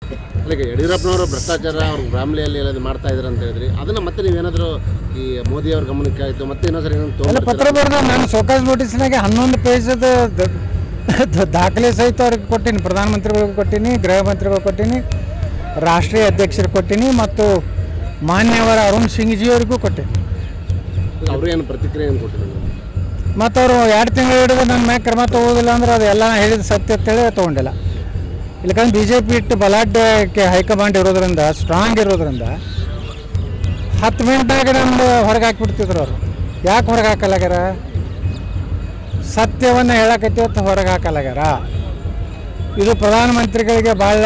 ಅಲ್ಲಿಗೆ ಯಡಿಯೂರಪ್ಪನವರು ಭ್ರಷ್ಟಾಚಾರ ಅವ್ರ ಫ್ಯಾಮಿಲಿಯಲ್ಲಿ ಎಲ್ಲ ಮಾಡ್ತಾ ಇದ್ದಾರೆ ಅಂತ ಹೇಳಿದ್ರಿ, ಅದನ್ನು ಮತ್ತೆ ನೀವೇನಾದರೂ ಈ ಮೋದಿ ಅವ್ರ ಗಮನಕ್ಕೆ ಆಯಿತು ಮತ್ತೆ ಇನ್ನೊಂದ್ಸರಿ ಎಲ್ಲ ಪತ್ರ ಬರೆದು ನಾನು ಸೋಕಾಸ್ ನೋಟಿಸ್ನಾಗೆ 11 ಪೇಜದ ದಾಖಲೆ ಸಹಿತ ಅವ್ರಿಗೆ ಕೊಟ್ಟೀನಿ. ಪ್ರಧಾನಮಂತ್ರಿಗಳಿಗೆ ಕೊಟ್ಟೀನಿ, ಗೃಹ ಮಂತ್ರಿಗಳಿಗೆ ಕೊಟ್ಟೀನಿ, ರಾಷ್ಟ್ರೀಯ ಅಧ್ಯಕ್ಷರಿಗೆ ಕೊಟ್ಟೀನಿ ಮತ್ತು ಮಾನ್ಯವರ ಅರುಣ್ ಸಿಂಗ್ಜಿ ಅವರಿಗೂ ಕೊಟ್ಟೀನಿ. ಅವರು ಏನು ಪ್ರತಿಕ್ರಿಯೆ ಏನು ಕೊಟ್ಟಿದ್ದಾರೆ? ಮತ್ತು ಅವರು 2 ತಿಂಗಳು ಹಿಡಿದು ನನ್ನ ಮ್ಯಾಗ ಕ್ರಮ ತೊಗೋದಿಲ್ಲ ಅಂದ್ರೆ ಅದೆಲ್ಲ ಹೇಳಿದ ಸತ್ಯ ಅಂತೇಳಿ ತೊಗೊಂಡಿಲ್ಲ. ಇಲ್ಲಕಂದ್ರೆ ಬಿ ಜೆ ಪಿ ಇಟ್ಟು ಬಲಾಢ್ಯಕ್ಕೆ ಹೈಕಮಾಂಡ್ ಇರೋದ್ರಿಂದ, ಸ್ಟ್ರಾಂಗ್ ಇರೋದ್ರಿಂದ 10 ಮಿನಿಟ್ನಾಗ ನಮ್ದು ಹೊರಗೆ ಹಾಕಿಬಿಡ್ತಿದ್ರು ಅವರು. ಯಾಕೆ ಹೊರಗೆ ಹಾಕಲಾಗ್ಯಾರ? ಸತ್ಯವನ್ನು ಹೇಳಕತ್ತಿ ಹೊರಗೆ ಹಾಕಲಾಗ್ಯಾರ. ಇದು ಪ್ರಧಾನಮಂತ್ರಿಗಳಿಗೆ ಭಾಳ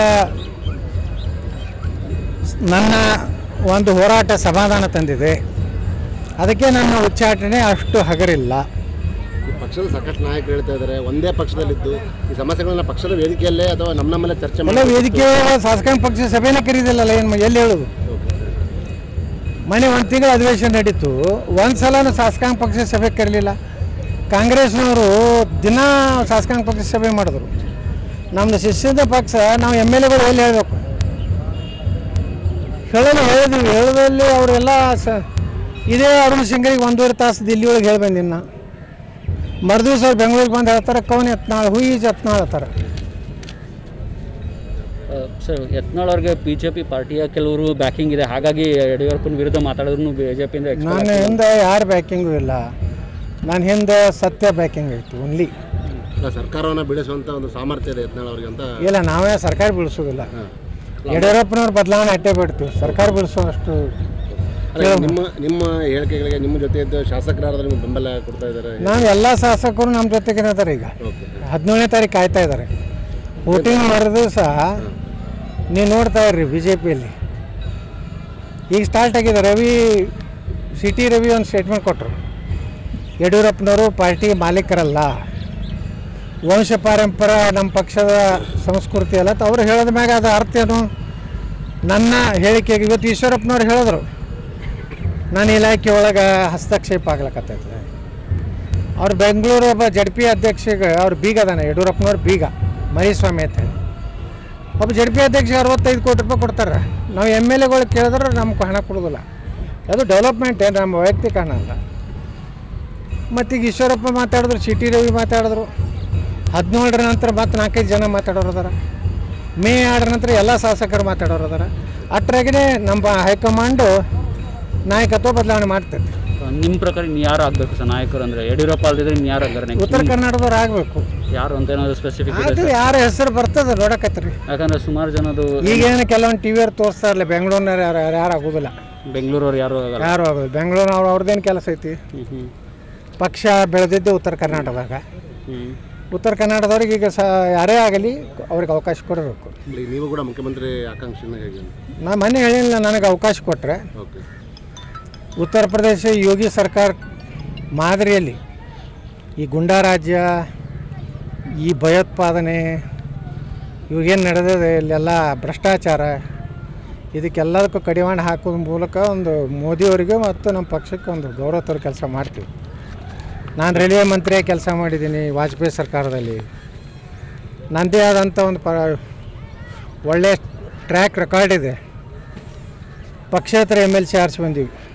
ನನ್ನ ಒಂದು ಹೋರಾಟ ಸಮಾಧಾನ ತಂದಿದೆ. ಅದಕ್ಕೆ ನನ್ನ ಉಚ್ಚಾಟನೆ ಅಷ್ಟು ಹಗರಿಲ್ಲ. ಈ ಪಕ್ಷದ ಸಾಕಷ್ಟು ನಾಯಕರು ಹೇಳ್ತಾ ಇದ್ದಾರೆ, ಒಂದೇ ಪಕ್ಷದಲ್ಲಿದ್ದು ಈ ಸಮಸ್ಯೆಗಳನ್ನ ಪಕ್ಷದ ವೇದಿಕೆಯಲ್ಲೇ ಅಥವಾ ನಮ್ಮಲ್ಲೇ ಚರ್ಚೆ ಎಲ್ಲ ವೇದಿಕೆ ಶಾಸಕಾಂಗ ಪಕ್ಷ ಸಭೆನೇ ಕರೀದಿಲ್ಲಲ್ಲ, ಏನು ಎಲ್ಲಿ ಹೇಳೋದು? ಮನೆ 1 ತಿಂಗಳು ಅಧಿವೇಶನ ನಡೀತು, ಒಂದು ಸಲನೂ ಶಾಸಕಾಂಗ ಪಕ್ಷ ಸಭೆ ಕರೀಲಿಲ್ಲ. ಕಾಂಗ್ರೆಸ್ನವರು ದಿನ ಶಾಸಕಾಂಗ ಪಕ್ಷ ಸಭೆ ಮಾಡಿದ್ರು. ನಮ್ಮದು ಶಿಷ್ಯದ ಪಕ್ಷ, ನಾವು ಎಮ್ ಎಲ್ ಎಗಳು ಎಲ್ಲಿ ಹೇಳಬೇಕು? ಹೇಳಿದ್ವಿ. ಹೇಳೋದಲ್ಲಿ ಅವರೆಲ್ಲ ಇದೇ ಅರುಣ್ ಸಿಂಗ್ರಿಗೆ 1.5 ತಾಸು ದಿಲ್ಲಿ ಒಳಗೆ ಹೇಳಿ ಬಂದಿನಿ ನಾ. ಮರುದಿವ್ಸ ಅವ್ರು ಬೆಂಗಳೂರಿಗೆ ಬಂದು ಹೇಳ್ತಾರೆ ಕವನ್ ಯತ್ನಾಳ್ ಹುಯ್ಜ್ ಯತ್ನಾಳ್ ಅಂತಾರೆ. ಸರ್, ಯತ್ನಾಳ್ ಅವ್ರಿಗೆ BJP ಪಾರ್ಟಿಯ ಕೆಲವರು ಬ್ಯಾಕಿಂಗ್ ಇದೆ, ಹಾಗಾಗಿ ಯಡಿಯೂರಪ್ಪನ ವಿರುದ್ಧ ಮಾತಾಡಿದ್ರು BJPಯಿಂದ. ನನ್ನ ಹಿಂದೆ ಯಾರು ಬ್ಯಾಕಿಂಗು ಇಲ್ಲ, ನನ್ನ ಹಿಂದೆ ಸತ್ಯ ಬ್ಯಾಕಿಂಗ್ ಐತಿ ಓನ್ಲಿ. ಸರ್ಕಾರವನ್ನು ಬೆಳೆಸುವಂಥ ಒಂದು ಸಾಮರ್ಥ್ಯ ಇದೆ ಯತ್ನಾಳ್ ಅವ್ರಿಗೆ ಅಂತ. ಇಲ್ಲ, ನಾವೇ ಸರ್ಕಾರ ಬೆಳೆಸೋದಿಲ್ಲ. ಯಡಿಯೂರಪ್ಪನವ್ರು ಬದಲಾವಣೆ ಅಟ್ಟೆ ಬಿಡ್ತೀವಿ, ಸರ್ಕಾರ ಬೆಳೆಸೋಷ್ಟು. ನಿಮ್ಮ ಹೇಳಿಕೆಗಳಿಗೆ ನಿಮ್ಮ ಜೊತೆ ಇದ್ದ ಶಾಸಕರಾದ ನಿಮ್ಗೆ ಬೆಂಬಲ ಕೊಡ್ತಾ ಇದ್ದಾರೆ? ನಾವು ಎಲ್ಲ ಶಾಸಕರು ನಮ್ಮ ಜೊತೆಗೆ ಇದ್ದಾರೆ. ಈಗ 17ನೇ ತಾರೀಕು ಕಾಯ್ತಾ ಇದ್ದಾರೆ. ವೋಟಿಂಗ್ ಮಾಡಿದ್ರು ಸಹ ನೀವು ನೋಡ್ತಾ ಇರ್ರಿ BJPಯಲ್ಲಿ ಈಗ ಸ್ಟಾರ್ಟ್ ಆಗಿದೆ. ಸಿಟಿ ರವಿ ಒಂದು ಸ್ಟೇಟ್ಮೆಂಟ್ ಕೊಟ್ಟರು, ಯಡಿಯೂರಪ್ಪನವರು ಪಾರ್ಟಿ ಮಾಲೀಕರಲ್ಲ, ವಂಶ ಪಾರಂಪರ ನಮ್ಮ ಪಕ್ಷದ ಸಂಸ್ಕೃತಿ ಅಲ್ಲ ಅಂತ ಅವ್ರು ಹೇಳಿದ ಮ್ಯಾಗ ಅದು ಅರ್ಥ ಏನು? ನನ್ನ ಹೇಳಿಕೆಗೆ ಇವತ್ತು ಈಶ್ವರಪ್ಪನವ್ರು ಹೇಳಿದ್ರು ನನ್ನ ಇಲಾಖೆ ಒಳಗೆ ಹಸ್ತಕ್ಷೇಪ ಆಗ್ಲಕತ್ತೈತೆ. ಅವ್ರು ಬೆಂಗಳೂರು ಒಬ್ಬ ZP ಅಧ್ಯಕ್ಷಗೆ ಅವ್ರು ಬೀಗ ಅದಾನೆ, ಯಡಿಯೂರಪ್ಪನವ್ರು ಬೀಗ ಮರಿಸ್ವಾಮಿ ಅಂತ ಹೇಳಿ. ಒಬ್ಬ ZP ಅಧ್ಯಕ್ಷ 65 ಕೋಟಿ ರೂಪಾಯಿ ಕೊಡ್ತಾರೆ. ನಾವು MLA ಗಳು ಕೇಳಿದ್ರೆ ನಮ್ಗೆ ಹಣ ಕೊಡೋದಿಲ್ಲ. ಅದು ಡೆವಲಪ್ಮೆಂಟ್ ಏನು, ನಮ್ಮ ವೈಯಕ್ತಿಕ ಹಣ ಅಲ್ಲ. ಮತ್ತೀಗ ಈಶ್ವರಪ್ಪ ಮಾತಾಡಿದ್ರು, ಸಿಟಿ ರವಿ ಮಾತಾಡಿದ್ರು, 17ರ ನಂತರ ಮತ್ತೆ 4-5 ಜನ ಮಾತಾಡೋರು ಅದಾರ. ಮೇ 2ರ ನಂತರ ಎಲ್ಲ ಶಾಸಕರು ಮಾತಾಡೋರು ಅದಾರ. ಅಟ್ರಾಗಿನೇ ನಮ್ಮ ಹೈಕಮಾಂಡು ನಾಯಕತ್ವ ಬದಲಾವಣೆ ಮಾಡ್ತೈತಿ. ನಿಮ್ಮ ಪ್ರಕಾರ ಇನ್ನು ಯಾರು ಆಗಬೇಕು ಸರ್ ನಾಯಕರು? ಅಂದರೆ ಯಡಿಯೂರಪ್ಪ ಅಲ್ಲದಿದ್ರೆ ಇನ್ನು ಯಾರು ಆಗ್ತಾರೆ? ಉತ್ತರ ಕನ್ನಡದವ್ರು ಆಗಬೇಕು. ಯಾರು ಅಂತ ಏನಾದರೂ ಸ್ಪೆಸಿಫಿಕ್ ಅದು ಯಾರ ಹೆಸರು ಬರ್ತದೆ ನೋಡಕತ್ರಿ. ಯಾಕಂದರೆ ಸುಮಾರು ಜನದು ಈಗೇನು ಕೆಲವೊಂದು ಟಿವಿಯವ್ರು ತೋರಿಸ್ತಾ ಇರಲಿಲ್ಲ, ಬೆಂಗಳೂರಿನ ಯಾರು ಆಗೋದಿಲ್ಲ. ಬೆಂಗಳೂರವ್ರು ಯಾರು ಆಗೋದು ಬೆಂಗಳೂರು ಅವ್ರದ್ದೇನು ಕೆಲಸ ಐತಿ? ಪಕ್ಷ ಬೆಳೆದಿದ್ದು ಉತ್ತರ ಕರ್ನಾಟಕದಾಗ. ಉತ್ತರ ಕನ್ನಡದವ್ರಿಗೆ ಈಗ ಯಾರೇ ಆಗಲಿ ಅವ್ರಿಗೆ ಅವಕಾಶ ಕೊಡಬೇಕು. ನೀವು ಕೂಡ ಮುಖ್ಯಮಂತ್ರಿ ಆಕಾಂಕ್ಷೆನ ಹೇಗೆ? ನಾನು ಮೊನ್ನೆ ಹೇಳಿಲ್ಲ, ನನಗೆ ಅವಕಾಶ ಕೊಟ್ಟರೆ ಉತ್ತರ ಪ್ರದೇಶ ಯೋಗಿ ಸರ್ಕಾರ ಮಾದರಿಯಲ್ಲಿ ಈ ಗುಂಡಾ ರಾಜ್ಯ, ಈ ಭಯೋತ್ಪಾದನೆ, ಇವಾಗೇನು ನಡೆದಿದೆ ಇಲ್ಲೆಲ್ಲ ಭ್ರಷ್ಟಾಚಾರ, ಇದಕ್ಕೆಲ್ಲದಕ್ಕೂ ಕಡಿವಾಣ ಹಾಕೋದ್ರ ಮೂಲಕ ಒಂದು ಮೋದಿಯವರಿಗೆ ಮತ್ತು ನಮ್ಮ ಪಕ್ಷಕ್ಕೆ ಒಂದು ಗೌರವ ತರೋ ಕೆಲಸ ಮಾಡ್ತೀವಿ. ನಾನು ರೈಲ್ವೆ ಮಂತ್ರಿಯಾಗಿ ಕೆಲಸ ಮಾಡಿದ್ದೀನಿ ವಾಜಪೇಯಿ ಸರ್ಕಾರದಲ್ಲಿ. ನನ್ನದೇ ಆದಂಥ ಒಂದು ಒಳ್ಳೆಯ ಟ್ರ್ಯಾಕ್ ರೆಕಾರ್ಡ್ ಇದೆ. ಪಕ್ಷೇತರ MLC ಆರಿಸಿ ಬಂದೀವಿ.